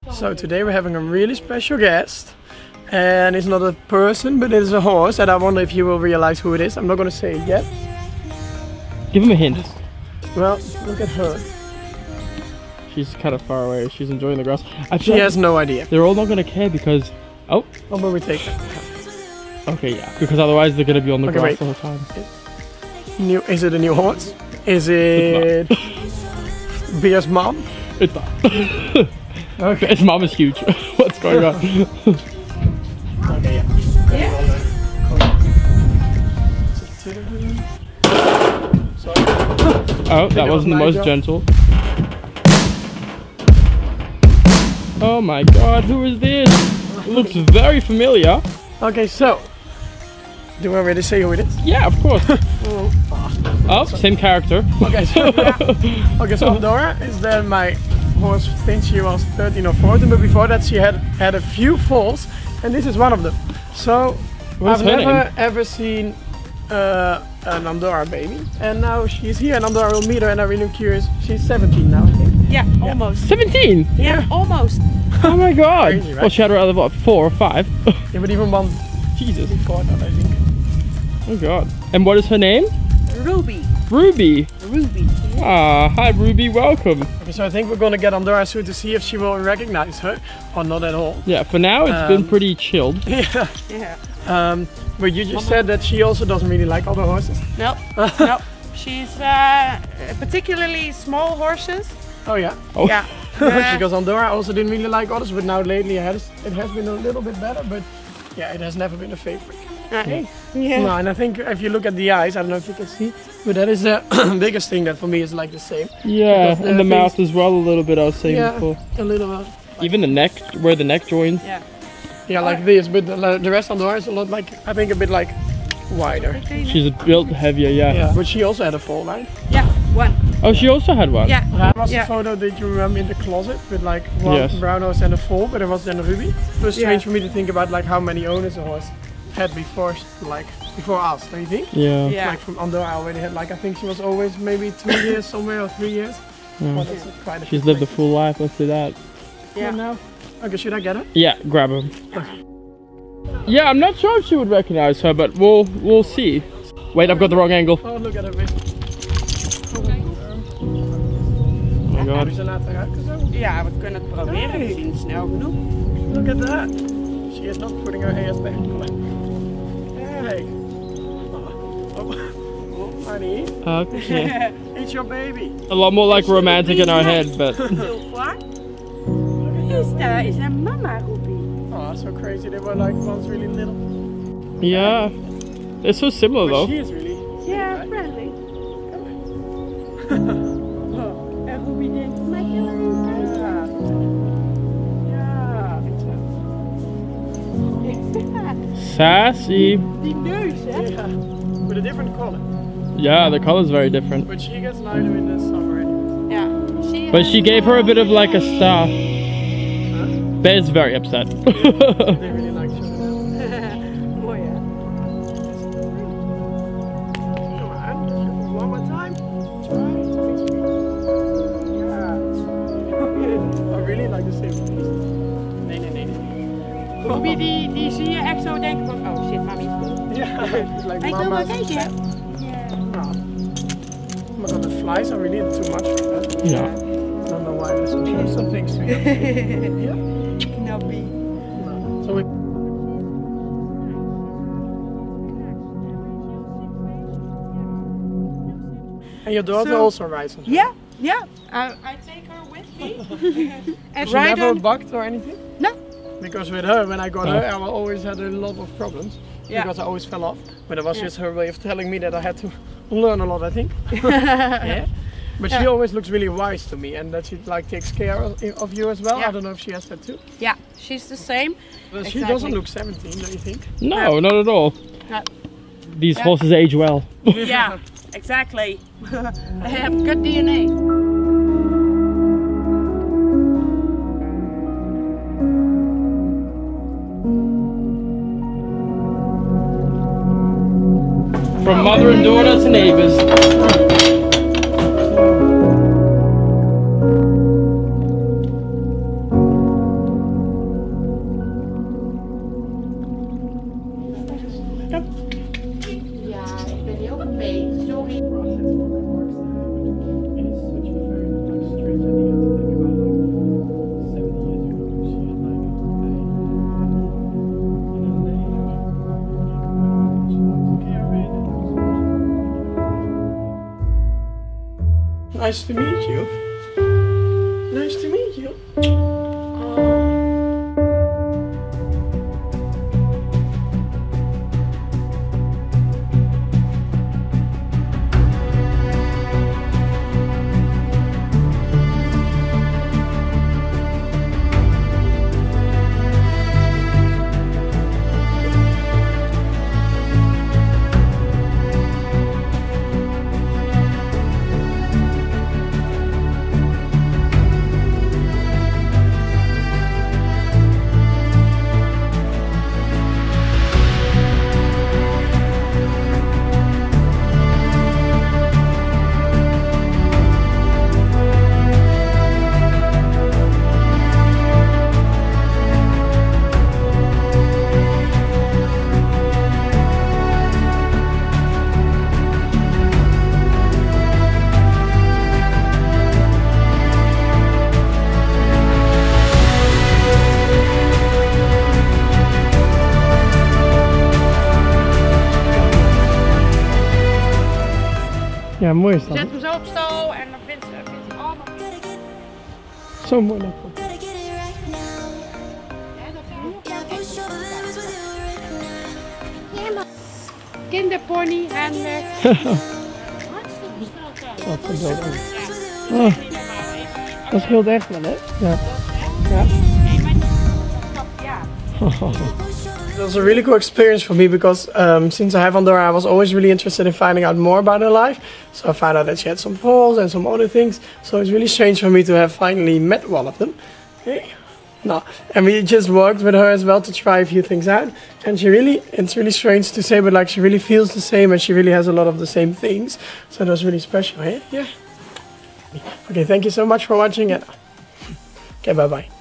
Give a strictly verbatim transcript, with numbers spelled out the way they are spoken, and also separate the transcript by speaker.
Speaker 1: So today we're having a really special guest, and it's not a person, but it is a horse, and I wonder if you will realize who it is. I'm not going to say it yet.
Speaker 2: Give him a hint.
Speaker 1: Well, look at her.
Speaker 2: She's kind of far away. She's enjoying the grass. I
Speaker 1: She
Speaker 2: feel
Speaker 1: has no idea.
Speaker 2: they're all not going to care because... Oh.
Speaker 1: Oh, but we take her.
Speaker 2: Okay, yeah. Because otherwise they're going to be on the
Speaker 1: Okay,
Speaker 2: grass
Speaker 1: wait.
Speaker 2: the whole time.
Speaker 1: New, is it a new horse? Is it Beer's mom?
Speaker 2: It's not.
Speaker 1: Okay.
Speaker 2: His mom is huge. What's going on?
Speaker 1: Okay, yeah. Sorry.
Speaker 2: Oh, that
Speaker 1: it was
Speaker 2: wasn't the
Speaker 1: my
Speaker 2: most
Speaker 1: job.
Speaker 2: gentle. Oh my god, who is this? It looks very familiar.
Speaker 1: Okay, so do I already say who it is?
Speaker 2: Yeah, of course.
Speaker 1: Oh,
Speaker 2: Oh, same character.
Speaker 1: okay, so yeah. Okay, so Andorra is then my horse since she was thirteen or fourteen, but before that she had had a few foals, and this is one of them. So
Speaker 2: What's
Speaker 1: I've
Speaker 2: her
Speaker 1: never
Speaker 2: name?
Speaker 1: ever seen uh, an Andorra baby, and now she's here, and Andorra will meet her, and I'm really curious. She's seventeen now, I think.
Speaker 3: Yeah, almost.
Speaker 2: seventeen!
Speaker 3: Yeah, almost.
Speaker 2: Oh my god!
Speaker 1: Crazy, right?
Speaker 2: Well, she had her other, what, four or five?
Speaker 1: Yeah, but even one
Speaker 2: Jesus.
Speaker 1: before that, I think.
Speaker 2: Oh god. And what is her name?
Speaker 3: Ruby.
Speaker 2: Ruby.
Speaker 3: Ruby.
Speaker 2: Ah, hi Ruby, welcome.
Speaker 1: Okay, so I think we're gonna get Andorra soon to see if she will recognize her or not at all.
Speaker 2: Yeah, for now it's
Speaker 1: Um,
Speaker 2: been pretty chilled.
Speaker 1: Yeah.
Speaker 3: Yeah.
Speaker 1: Um, but you just said that she also doesn't really like other horses.
Speaker 3: No, no. She's uh, particularly small horses.
Speaker 1: Oh yeah.
Speaker 2: Oh.
Speaker 3: Yeah. Uh,
Speaker 1: Because Andorra also didn't really like others, but now lately it has, it has been a little bit better, but yeah, it has never been a favorite.
Speaker 3: uh, yeah.
Speaker 1: No, and I think if you look at the eyes, I don't know if you can see, but that is the biggest thing that for me is like the same.
Speaker 2: Yeah,
Speaker 1: Because the
Speaker 2: and the
Speaker 1: things-
Speaker 2: mouth as well a little bit, I was saying
Speaker 1: Yeah.
Speaker 2: before.
Speaker 1: A little bit.
Speaker 2: Even the neck, where the neck joins.
Speaker 3: Yeah.
Speaker 1: Yeah, like this, but the, the rest of Andorra is a lot like, I think a bit like wider.
Speaker 2: She's a built heavier, yeah.
Speaker 1: Yeah, but she also had a foal, right?
Speaker 3: Yeah, one.
Speaker 2: Oh, she also had one?
Speaker 3: Yeah.
Speaker 1: That was
Speaker 3: Yeah.
Speaker 1: a photo that you remember in the closet with like one
Speaker 2: Yes.
Speaker 1: brown horse and a foal, but it was then a Ruby. It was strange
Speaker 3: Yeah.
Speaker 1: for me to think about like how many owners a horse had before, like before us, don't you think?
Speaker 2: Yeah.
Speaker 3: Yeah.
Speaker 1: Like from Andorra I already had like I think she was always maybe two years somewhere or three years.
Speaker 2: Yeah.
Speaker 1: Well, that's quite a
Speaker 2: She's
Speaker 1: bit
Speaker 2: lived a
Speaker 1: late.
Speaker 2: full life, let's do that.
Speaker 3: Yeah.
Speaker 1: Now. Okay, should I get her?
Speaker 2: Yeah, grab her. Yeah, I'm not sure if she would recognize her, but we'll we'll see. Wait, I've got the wrong angle.
Speaker 1: Oh, look at her. Wait.
Speaker 2: Oh my god.
Speaker 1: Heb je ze laten uitgezogen?
Speaker 3: Ja, we kunnen het proberen.
Speaker 1: Hey.
Speaker 3: Misschien snel genoeg.
Speaker 1: Look at that. She is not putting her ears back. Come on. Hey. Oh, oh. Honey,
Speaker 2: Okay.
Speaker 1: it's your baby.
Speaker 2: A lot more like romantic in our head, but
Speaker 3: Heel vlak. Is dat is een mama Ruby?
Speaker 1: Oh, so crazy. They were like once really little.
Speaker 2: yeah, they're so similar
Speaker 1: But
Speaker 2: though.
Speaker 1: she is really.
Speaker 3: Yeah, friendly. Oh, en Ruby denkt, maar je wil een
Speaker 1: Yeah. Yeah.
Speaker 2: Sassy.
Speaker 3: Die neus, hè?
Speaker 1: Yeah. With a different color.
Speaker 2: Yeah, the color's very different.
Speaker 1: But she gets lighter in the summer.
Speaker 3: Ja. She
Speaker 2: But she gave her a bit of like a star. Ben's very upset.
Speaker 1: They really like showing that.
Speaker 3: Mooi, hè?
Speaker 1: Come on. One more time. Try to fix me. Yeah. I really like the same face. Nee, nee, nee, nee.
Speaker 3: Ruby, die, die zie je echt zo denken van, oh shit, mami is boos.
Speaker 1: Yeah. It's like
Speaker 3: Ik wil wel
Speaker 1: mama's
Speaker 3: kijken.
Speaker 1: pet. Oh. Oh my god, the flies are really too much for that.
Speaker 2: Yeah.
Speaker 1: I don't know why there's some, some things to it. Yeah.
Speaker 3: Knappie.
Speaker 1: So we and your daughter
Speaker 3: So-
Speaker 1: also rides on her?
Speaker 3: Yeah, yeah. I, I take her with me. and
Speaker 1: She
Speaker 3: ride
Speaker 1: never
Speaker 3: on.
Speaker 1: bucked or anything?
Speaker 3: No.
Speaker 1: Because with her, when I got
Speaker 2: Oh.
Speaker 1: her, I always had a lot of problems.
Speaker 3: Yeah.
Speaker 1: Because I always fell off. But it was
Speaker 3: Yeah.
Speaker 1: just her way of telling me that I had to learn a lot, I think. Yeah. But she
Speaker 3: Yeah.
Speaker 1: always looks really wise to me, and that she like takes care of, of you as well.
Speaker 3: Yeah.
Speaker 1: I don't know if she has that too.
Speaker 3: Yeah, she's the same.
Speaker 1: But she
Speaker 3: Exactly.
Speaker 1: doesn't look seventeen, don't you think?
Speaker 2: No, not at all.
Speaker 3: No.
Speaker 2: These
Speaker 3: Yeah.
Speaker 2: horses age well.
Speaker 3: Yeah, exactly. They have good D N A.
Speaker 2: From mother and daughter to neighbors.
Speaker 1: Nice to meet you. Nice to meet you. Ja, mooi is dat.
Speaker 3: Zet hem zo op stal en dan vindt ze, vindt ze allemaal.
Speaker 1: Zo mooi dat.
Speaker 3: Kinderpony en
Speaker 1: oh, dat scheelt echt wel, hè? Ja. Ja. It was a really cool experience for me because um, since I have Andorra, I was always really interested in finding out more about her life. So I found out that she had some falls and some other things. So it's really strange for me to have finally met one of them. Okay. No, and we just worked with her as well to try a few things out. And she really, it's really strange to say, but like she really feels the same and she really has a lot of the same things. So that was really special, eh? Yeah. Okay, thank you so much for watching it. Okay, bye bye.